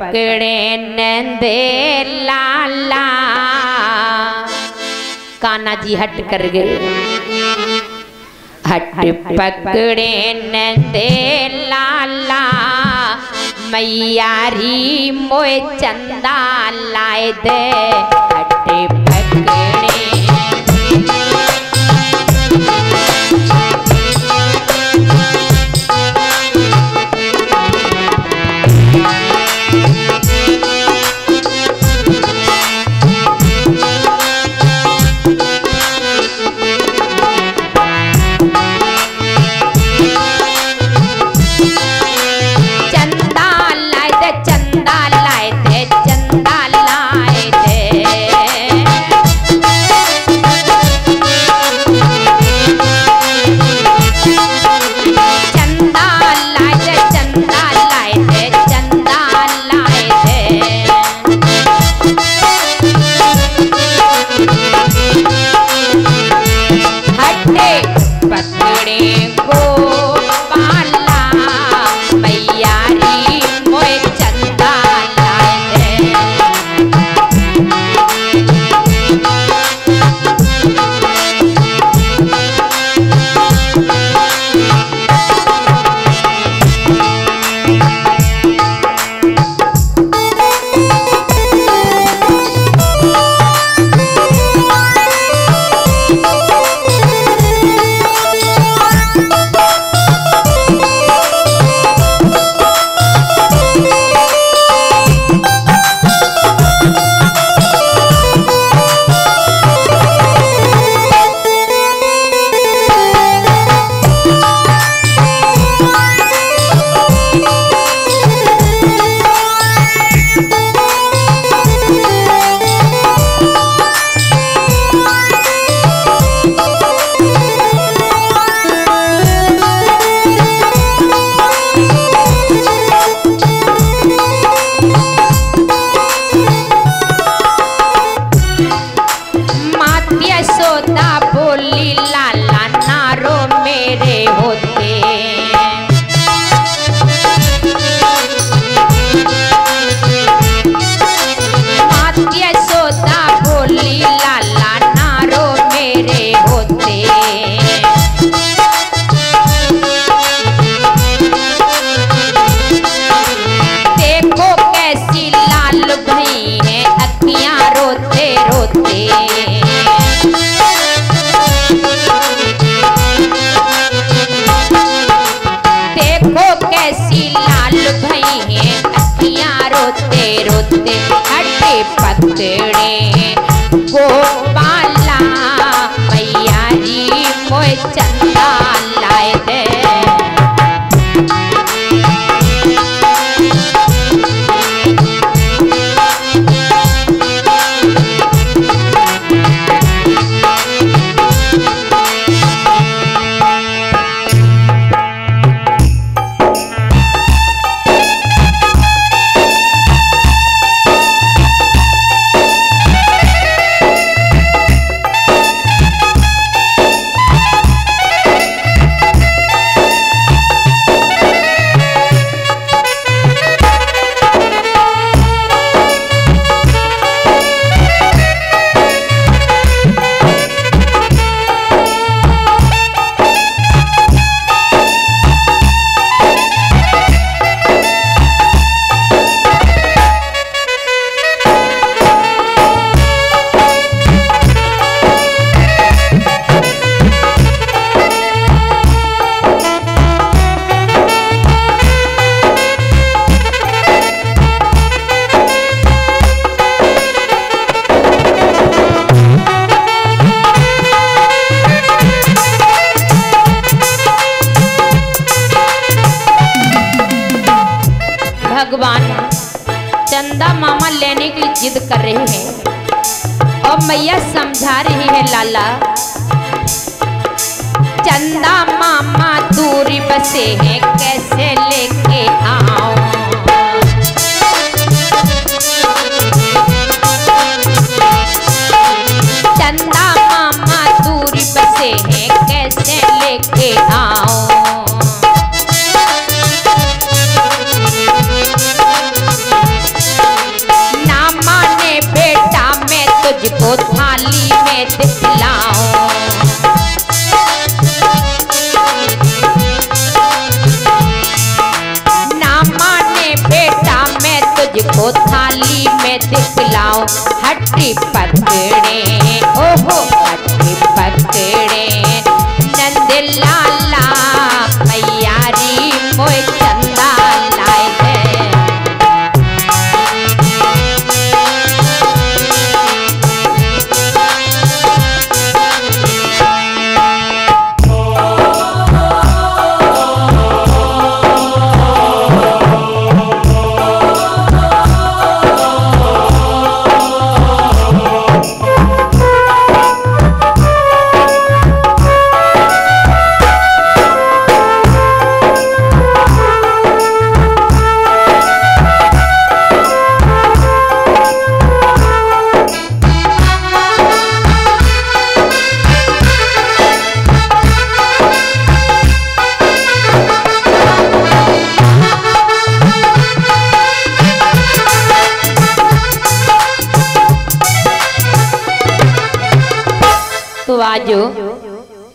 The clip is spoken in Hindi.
पकड़े नंदे लाला। कान्हा जी हट कर गए। हट पकड़े नंदे लाला, मैयारी मोए चंदा लाए दे। हट पकड़े पकड़े गोपाला, मैयारी मोए चंदा लाए दे। भगवान चंदा मामा लेने की जिद कर रहे हैं और मैया समझा रही है लाला, चंदा मामा दूरी बसे हैं कैसे लेके आओ। चंदा मामा दूरी बसे हैं कैसे लेके आओ। पट्टी पकड़े, ओहो पट्टी पकड़े नंद लाला मैयारी मोय चंदा लाए दे। तो आज